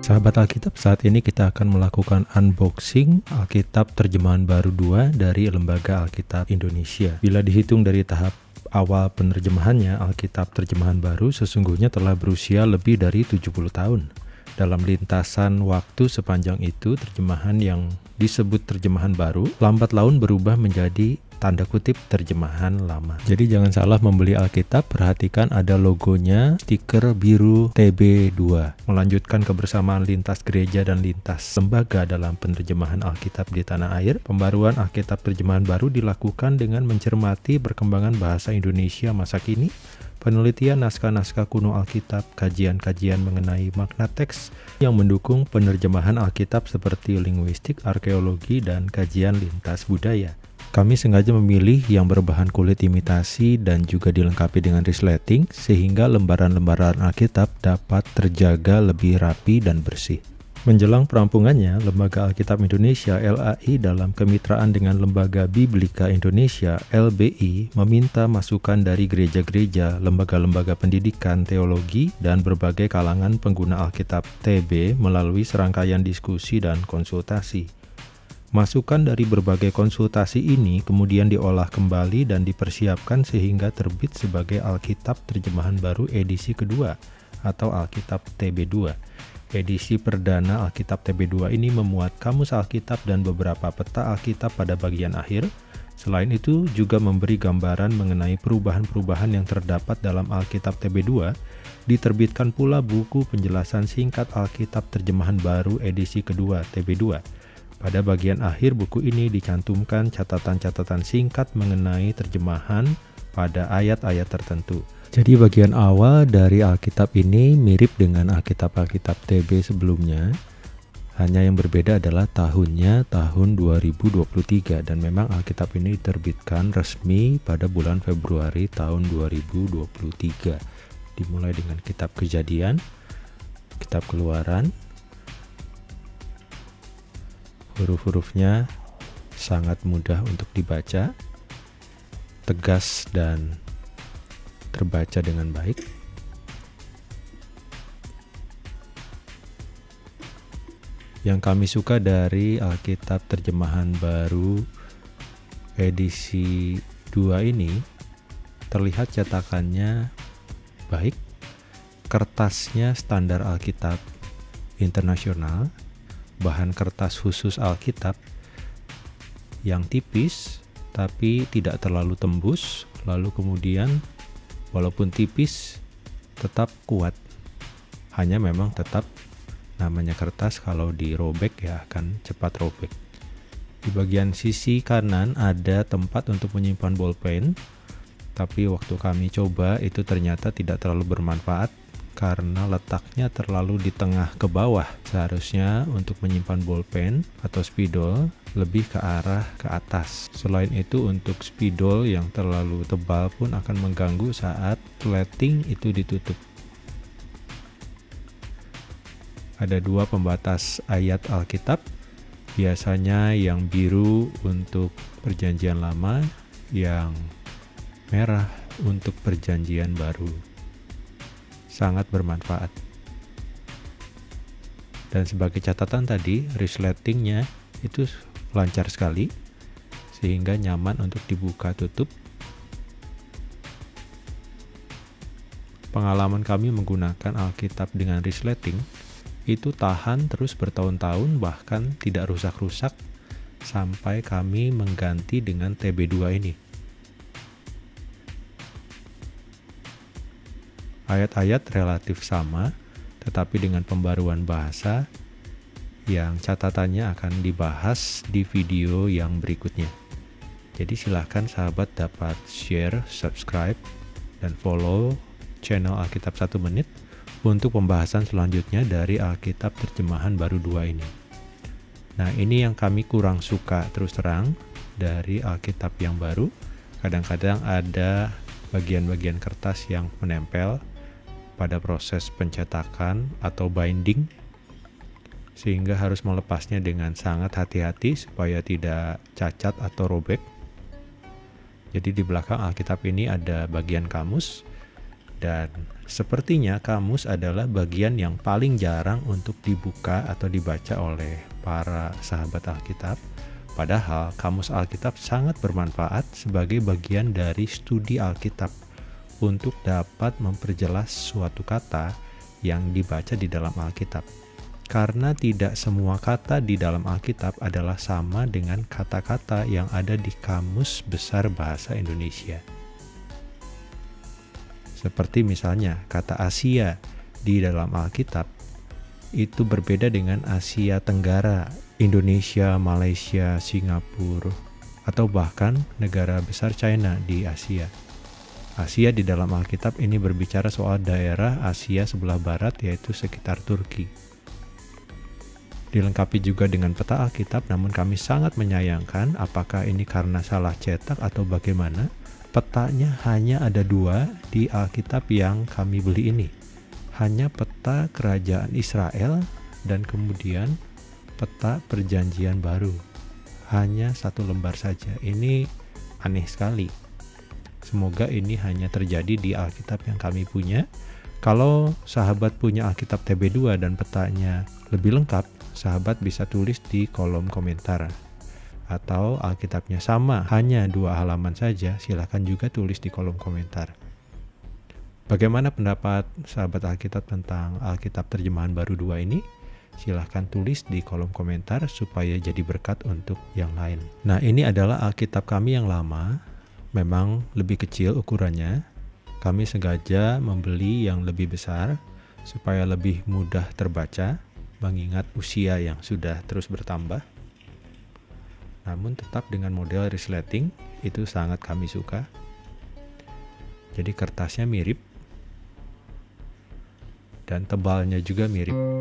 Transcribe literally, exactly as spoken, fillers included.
Sahabat Alkitab, saat ini kita akan melakukan unboxing Alkitab terjemahan baru dua dari Lembaga Alkitab Indonesia. Bila dihitung dari tahap awal penerjemahannya, Alkitab terjemahan baru sesungguhnya telah berusia lebih dari tujuh puluh tahun. Dalam lintasan waktu sepanjang itu, terjemahan yang disebut terjemahan baru lambat laun berubah menjadi tanda kutip terjemahan lama. Jadi jangan salah membeli Alkitab, perhatikan ada logonya, stiker biru T B dua. Melanjutkan kebersamaan lintas gereja dan lintas lembaga dalam penerjemahan Alkitab di tanah air, pembaruan Alkitab terjemahan baru dilakukan dengan mencermati perkembangan bahasa Indonesia masa kini, penelitian naskah-naskah kuno Alkitab, kajian-kajian mengenai makna teks yang mendukung penerjemahan Alkitab seperti linguistik, arkeologi, dan kajian lintas budaya. Kami sengaja memilih yang berbahan kulit imitasi dan juga dilengkapi dengan resleting sehingga lembaran-lembaran Alkitab dapat terjaga lebih rapi dan bersih. Menjelang perampungannya, Lembaga Alkitab Indonesia L A I dalam kemitraan dengan Lembaga Biblika Indonesia L B I meminta masukan dari gereja-gereja, lembaga-lembaga pendidikan, teologi, dan berbagai kalangan pengguna Alkitab T B melalui serangkaian diskusi dan konsultasi. Masukan dari berbagai konsultasi ini kemudian diolah kembali dan dipersiapkan sehingga terbit sebagai Alkitab terjemahan baru edisi kedua atau Alkitab T B dua. Edisi perdana Alkitab T B dua ini memuat kamus Alkitab dan beberapa peta Alkitab pada bagian akhir. Selain itu juga memberi gambaran mengenai perubahan-perubahan yang terdapat dalam Alkitab T B dua. Diterbitkan pula buku penjelasan singkat Alkitab terjemahan baru edisi kedua T B dua. Pada bagian akhir buku ini dicantumkan catatan-catatan singkat mengenai terjemahan pada ayat-ayat tertentu. Jadi bagian awal dari Alkitab ini mirip dengan Alkitab-Alkitab T B sebelumnya. Hanya yang berbeda adalah tahunnya tahun dua ribu dua puluh tiga dan memang Alkitab ini diterbitkan resmi pada bulan Februari tahun dua ribu dua puluh tiga. Dimulai dengan kitab Kejadian, kitab Keluaran. Huruf-hurufnya sangat mudah untuk dibaca, tegas dan terbaca dengan baik. Yang kami suka dari Alkitab terjemahan baru edisi dua ini, terlihat cetakannya baik, kertasnya standar Alkitab internasional, bahan kertas khusus Alkitab yang tipis tapi tidak terlalu tembus, lalu kemudian walaupun tipis tetap kuat. Hanya memang tetap namanya kertas, kalau dirobek ya akan cepat robek. Di bagian sisi kanan ada tempat untuk menyimpan bolpen, tapi waktu kami coba itu ternyata tidak terlalu bermanfaat karena letaknya terlalu di tengah ke bawah. Seharusnya untuk menyimpan bolpen atau spidol lebih ke arah ke atas. Selain itu untuk spidol yang terlalu tebal pun akan mengganggu saat plating itu ditutup. Ada dua pembatas ayat Alkitab, biasanya yang biru untuk perjanjian lama, yang merah untuk perjanjian baru. Sangat bermanfaat. Dan sebagai catatan tadi, resletingnya itu lancar sekali sehingga nyaman untuk dibuka tutup. Pengalaman kami menggunakan Alkitab dengan resleting itu tahan terus bertahun-tahun, bahkan tidak rusak-rusak sampai kami mengganti dengan T B dua ini. Ayat-ayat relatif sama, tetapi dengan pembaruan bahasa yang catatannya akan dibahas di video yang berikutnya. Jadi silahkan sahabat dapat share, subscribe, dan follow channel Alkitab satu menit untuk pembahasan selanjutnya dari Alkitab terjemahan baru dua ini. Nah, ini yang kami kurang suka terus terang dari Alkitab yang baru. Kadang-kadang ada bagian-bagian kertas yang menempel pada proses pencetakan atau binding, sehingga harus melepasnya dengan sangat hati-hati supaya tidak cacat atau robek. Jadi di belakang Alkitab ini ada bagian kamus Dan sepertinya kamus adalah bagian yang paling jarang untuk dibuka atau dibaca oleh para sahabat Alkitab. Padahal kamus Alkitab sangat bermanfaat sebagai bagian dari studi Alkitab untuk dapat memperjelas suatu kata yang dibaca di dalam Alkitab. Karena tidak semua kata di dalam Alkitab adalah sama dengan kata-kata yang ada di Kamus Besar Bahasa Indonesia. Seperti misalnya kata Asia di dalam Alkitab itu berbeda dengan Asia Tenggara, Indonesia, Malaysia, Singapura, atau bahkan negara besar China di Asia. Asia di dalam Alkitab ini berbicara soal daerah Asia sebelah barat, yaitu sekitar Turki. Dilengkapi juga dengan peta Alkitab, namun kami sangat menyayangkan apakah ini karena salah cetak atau bagaimana. Petanya hanya ada dua di Alkitab yang kami beli ini. Hanya peta kerajaan Israel dan kemudian peta perjanjian baru. Hanya satu lembar saja. Ini aneh sekali. Semoga ini hanya terjadi di Alkitab yang kami punya. Kalau sahabat punya Alkitab T B dua dan petanya lebih lengkap, sahabat bisa tulis di kolom komentar. Atau Alkitabnya sama, hanya dua halaman saja, silahkan juga tulis di kolom komentar. Bagaimana pendapat sahabat Alkitab tentang Alkitab terjemahan baru dua ini? Silahkan tulis di kolom komentar supaya jadi berkat untuk yang lain. Nah, ini adalah Alkitab kami yang lama, memang lebih kecil ukurannya. Kami sengaja membeli yang lebih besar supaya lebih mudah terbaca, mengingat usia yang sudah terus bertambah. Namun tetap dengan model resleting, itu sangat kami suka. Jadi kertasnya mirip dan tebalnya juga mirip.